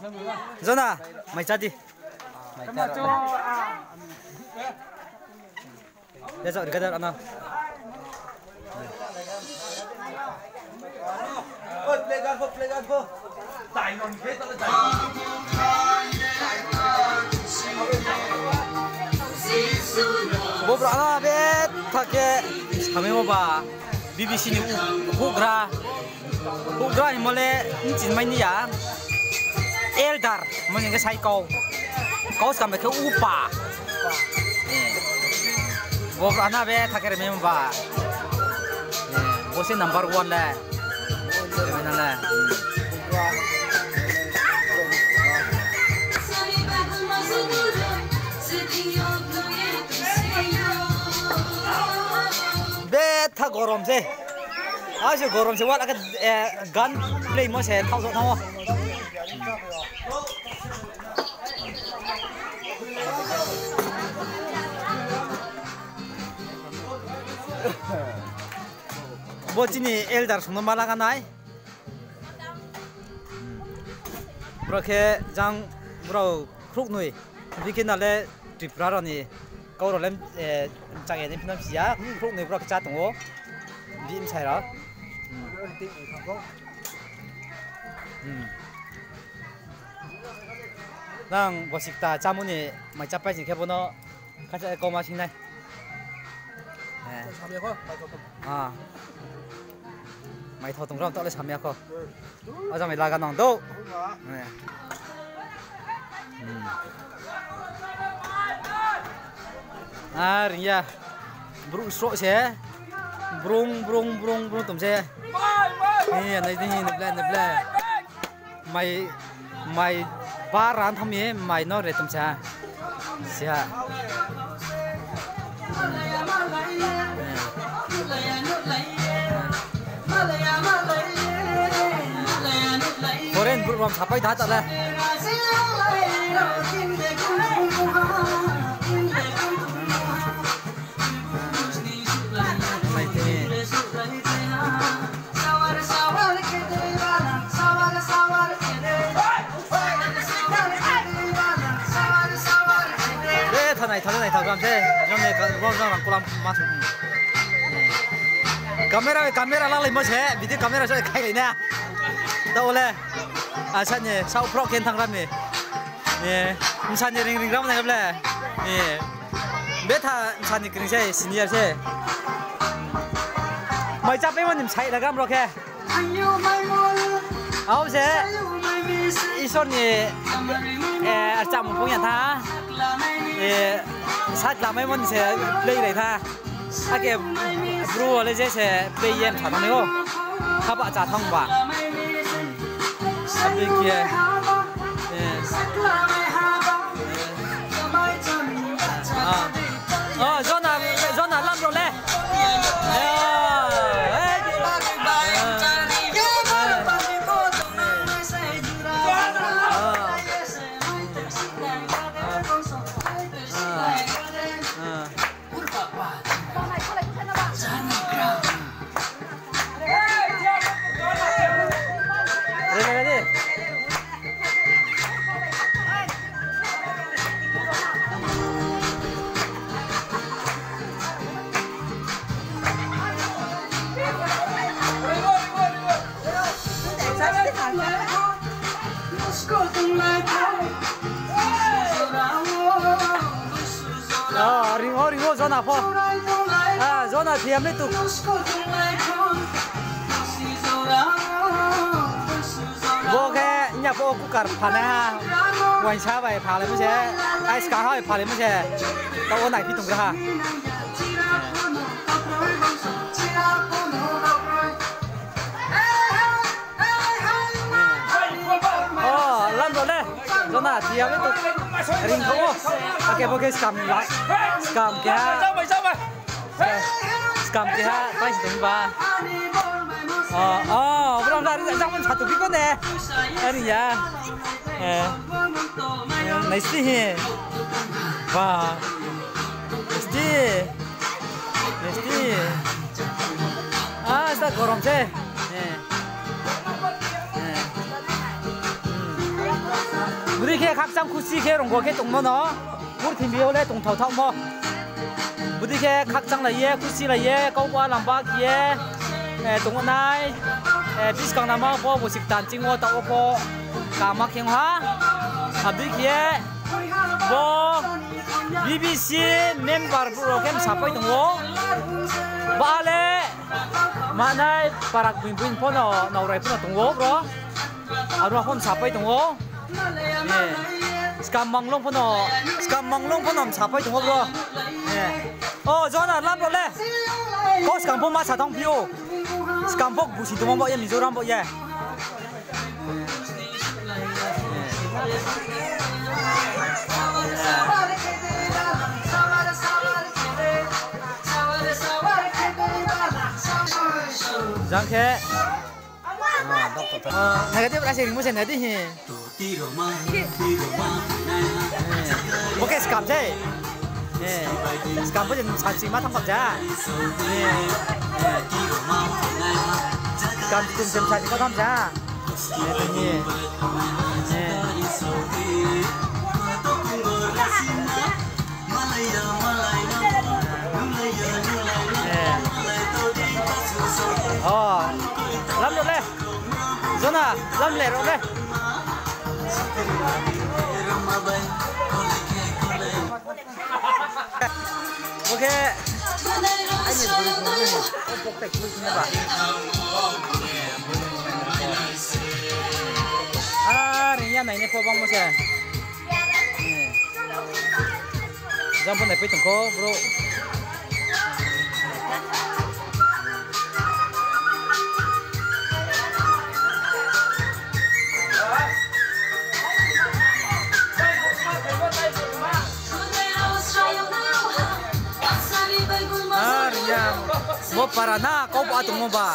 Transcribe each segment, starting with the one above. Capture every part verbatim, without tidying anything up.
Zona, mày chặt đi. Để dọn cái đó ăn nào. Ôi, play gan vô, play gan vô. Đại ngon thế tao đại. Bố bảo biết thật cái thằng em bà bê bê xê này hút ra hút ra thì mà lẽ chỉ mấy nhỉ Eldar mà những cái sai câu câu sao mà cái u bà bố bảo biết thật cái em bà bố sẽ number one là cái này là 다 거름세 아주 거름세 와 아까 간 플레이 뭐세 타서 타워 뭐지니 엘달 손 말아가 나이 그렇게 장 뭐라고 크룩 누이 비kin 날에 트리프라라니 câu rồi lên chạy đến phía xía lúc này vừa chặt tung đi em xài đó đang bớt xịt ta chăm muốn mày chắp bay gì cái bọn nó khách sẽ có mà xin này à mày thò tung rong tao lấy sắm miếng không ở trong mày la cái nòng đâu à rình ya brung sro xe brung brung brung brung tụm xe nè này này nè ble nè ble mày mày ba ran thăm ye mày nó để tụm xe xe foreign brung ram sapai dah tak lah này thằng này thằng làm thế, trong này có có làm làm mà camera camera lang lên mà thế, video camera cho khai lại nè, đâu lên, à sao nhỉ, sao pro kiến thằng làm nè, nè, sao nhỉ ring ring ram này gặp lên, nè, biết thà sao nhỉ kinh xe senior xe, mày chấp với mình chạy là gam rồi kìa, áo xe, iso nhỉ, eh chạm một phong nhận tha. sát làm mấy món sẽ play này tha, cái cái bro lấy sẽ play game thằng này không, các bạn trả thông vào, bên kia, à, Zona Zona làm rồi đấy, à, ringo ringo Zona po, à Zona thì em lấy tụ, vô cái nhà vô cũng cả phản ha, ngoài xa vậy phá lại mới thế, ai ska hỏi phá lại mới thế, tao ôn lại phi tung ra ha. Oh, làm rồi đấy, Zona thì em lấy tụ. Ring ko, pakai pakai scam lah, scam kia, scam kia, pas itu ba. Oh oh, belum dah, jangan satu biko deh, ini ya, eh, nice nih, wah, nice, nice, ah, sudah korom sih, eh, eh. บุรีแค่คักจังคุซีแค่ลงกัวแค่ตรงนั้นเนาะบุรีทีมเดียวเลยตรงเท่าเท่ามั้งบุรีแค่คักจังเลยเย่คุซีเลยเย่ก็ว่าลำบากเย่เอ่อตรงนั้นเอ่อพิสกังน้ำมันพอบุสิกตันจริงว่าตัวพอกามาเข่งฮะอับดุลเย่พอ บี บี ซี เมมเบอร์โปรแกรมสับไปตรงนู้นบ้าเลยมาในปารักบินบินพ่อเนาะเราไรพ่อตรงนู้นบรอเอาเราพ่อสับไปตรงนู้นเนี่ยสกัมมังลงพ่อเนาะสกัมมังลงพ่อเนาะสับไปตรงนู้นบรอเนี่ยโอ้จอน่ะรับเลยก็สกัมพ่อมาสัตว์ท้องพิวสกัมพวกบุษตัวมันบ่ยังมีโจรบ่ยังจังแค่negatif rasa ini macam tadi ni. Okey skam je. Eh, skam pun jangan sanksi mata tak je. Eh, skam kum jam sanksi kau tak je. Eh, ni. Eh. Oh, làm được đấy, Zona, làm lẹ rồi đấy. Ok, anh nhìn bự bự này, ông bốc tạch bự như vậy. À, nhà này này phô bông mà xem. Jam pun dapat tengko, bro. Mo para na kau buat tu mo ba?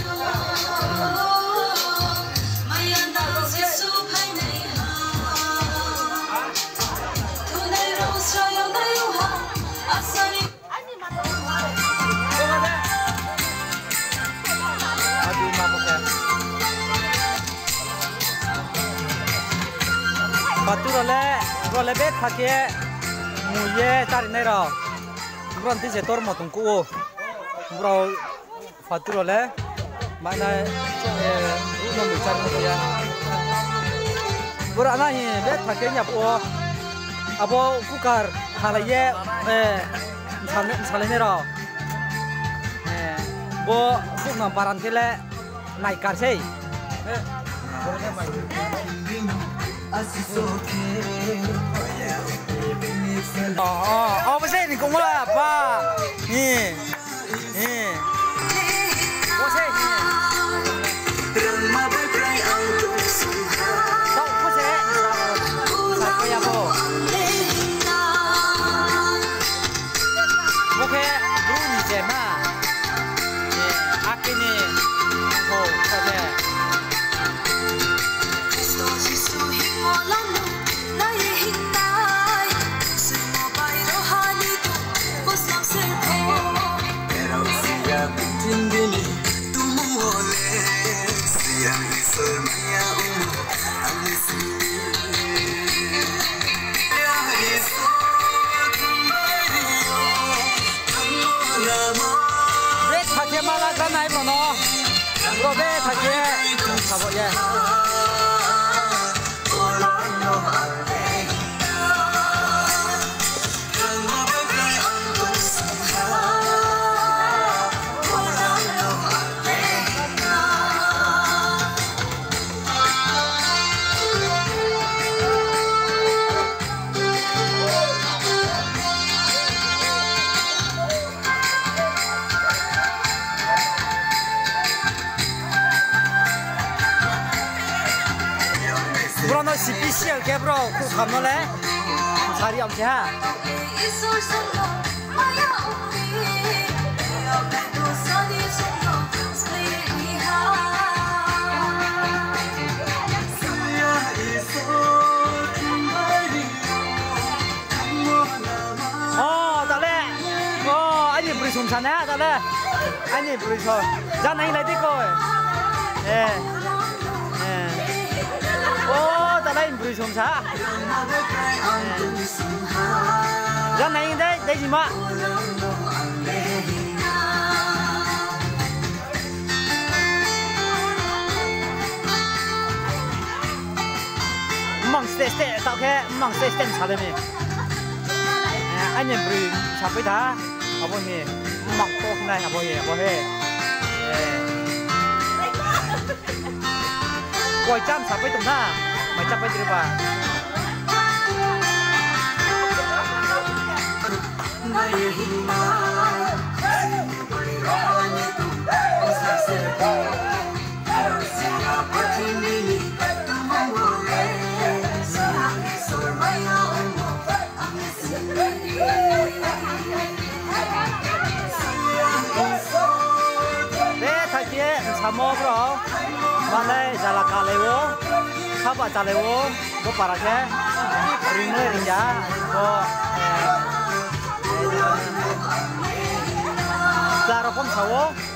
Aduh mama kan. Batu role role bet pakai muye cari nero. Berarti setor mau tunggu. Bro, fatur oleh mana eh rumah besar macam ya. Bro, anak ini bet pakainya apa? Apa kukar halaya eh misalnya misalnya nero. Eh, bo kuk namparan kele naik kar sih. Eh, boleh main. Oh, oh, oh, apa sih ni kau mula apa? Ni. Eh, bos eh, tahu bos eh, siapa ya bo? Oke, dulu ni cema, eh, akhir ni, oh, saja. Malah kan naik mana? Robe pakai apa ya? Bro, no spesial ke bro, ku kamu le, cari apa sih? Oh, tak le, oh, ini beri sumsan ya, tak le, ini beri sum, jangan naik lagi kau, eh, eh. Oh, tak lain beri ชมช้าด้านไหนได้ได้ยินมั้ยมังสเตสเตต่อแค่มังสเตสเตนชาเลยมั้ยอันนี้บริษัทชาไปท่าเอาไปเนี่ยมังโตขึ้นได้เอาไปเนี่ยเอาไปกวยจ้ำชาไปตรงหน้าไม่จับไปดีกว่าชาโมกเหรอมาเลยจาลากาเลวข้าวปลาจาเลวก็ปลาแค่ริงเลยริงยาก็ปลาเราพมชาว